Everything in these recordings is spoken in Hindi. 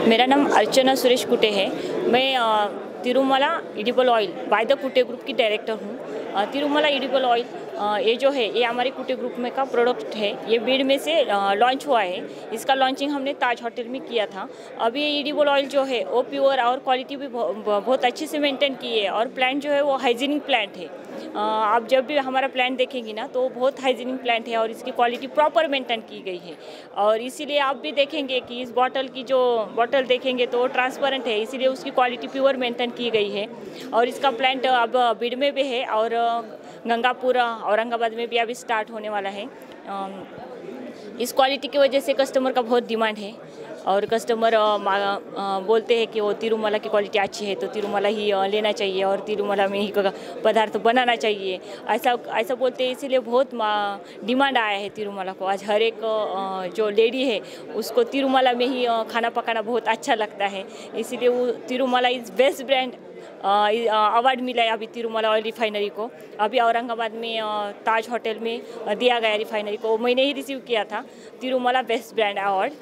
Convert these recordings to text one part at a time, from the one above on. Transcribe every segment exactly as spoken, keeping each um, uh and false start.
मेरा नाम अर्चना सुरेश कुटे है। मैं Tirumala edible oil by the Kute group की डायरेक्टर हूँ। तिरुमला एडिबल ऑयल ये जो है ये हमारे कुटे ग्रुप में का प्रोडक्ट है। ये बीड़ में से लॉन्च हुआ है। इसका लॉन्चिंग हमने ताज होटल में किया था। अभी ये एडिबल ऑयल जो है वो प्योर और क्वालिटी भी बहुत अच्छे से मेंटेन की है और प्लांट जो है वो हाइजीनिक प्लांट है। आप जब भी हमारा प्लांट देखेंगी ना तो बहुत हाइजीनिक प्लांट है और इसकी क्वालिटी प्रॉपर मेंटेन की गई है। और इसीलिए आप भी देखेंगे कि इस बॉटल की जो बॉटल देखेंगे तो ट्रांसपेरेंट है, इसीलिए उसकी क्वालिटी प्योर मेंटेन की गई है। और इसका प्लांट अब बीड़ में भी है और गंगापुर औरंगाबाद में भी अभी स्टार्ट होने वाला है। इस क्वालिटी की वजह से कस्टमर का बहुत डिमांड है और कस्टमर बोलते हैं कि वो तिरुमला की क्वालिटी अच्छी है तो तिरुमला ही लेना चाहिए और तिरुमला में ही पदार्थ बनाना चाहिए, ऐसा ऐसा बोलते हैं। इसीलिए बहुत डिमांड आया है तिरुमला को। आज हर एक जो लेडी है उसको तिरुमला में ही खाना पकाना बहुत अच्छा लगता है, इसीलिए वो Tirumala is best brand award मिला है अभी तिरुमला ऑयल रिफाइनरी को। अभी औरंगाबाद में ताज होटल में दिया गया रिफाइनरी को, मैंने ही रिसीव किया था तिरुमला बेस्ट ब्रांड अवार्ड।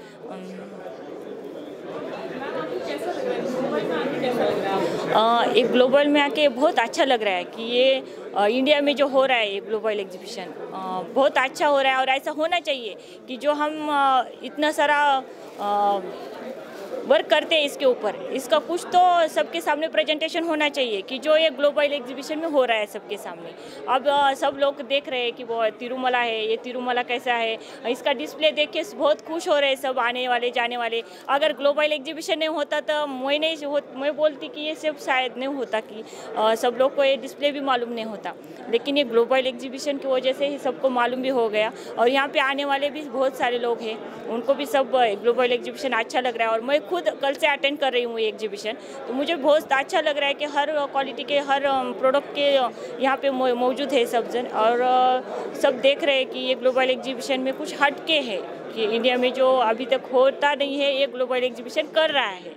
एक ग्लोबल में आके बहुत अच्छा लग रहा है कि ये आ, इंडिया में जो हो रहा है ये ग्लोबल एग्जीबिशन बहुत अच्छा हो रहा है और ऐसा होना चाहिए कि जो हम आ, इतना सारा आ, वर्क करते हैं इसके ऊपर, इसका कुछ तो सबके सामने प्रेजेंटेशन होना चाहिए कि जो ये ग्लोबल एग्जीबिशन में हो रहा है सबके सामने। अब आ, सब लोग देख रहे हैं कि वो तिरुमला है, ये तिरुमला कैसा है, इसका डिस्प्ले देख के बहुत खुश हो रहे हैं सब आने वाले जाने वाले। अगर ग्लोबल एग्जीबिशन नहीं होता तो मैं नहीं हो, मैं बोलती कि ये सब शायद नहीं होता कि आ, सब लोग को ये डिस्प्ले भी मालूम नहीं होता, लेकिन ये ग्लोबल एग्जीबिशन की वजह से ही सबको मालूम भी हो गया और यहाँ पे आने वाले भी बहुत सारे लोग हैं, उनको भी सब ग्लोबल एग्जीबिशन अच्छा लग रहा है। और मैं खुद कल से अटेंड कर रही हूँ ये एग्जीबिशन, तो मुझे बहुत अच्छा लग रहा है कि हर क्वालिटी के हर प्रोडक्ट के यहाँ पे मौजूद है सब जन, और सब देख रहे हैं कि ये ग्लोबल एग्जीबिशन में कुछ हटके है कि इंडिया में जो अभी तक होता नहीं है ये ग्लोबल एग्जीबिशन कर रहा है।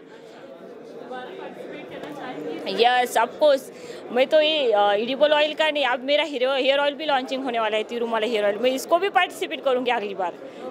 यस ऑफकोर्स, मैं तो ये एडिबल ऑयल का नहीं, अब मेरा हेयर ऑयल भी लॉन्चिंग होने वाला है तिरुमला हेयर ऑयल, मैं इसको भी पार्टिसिपेट करूँगी अगली बार।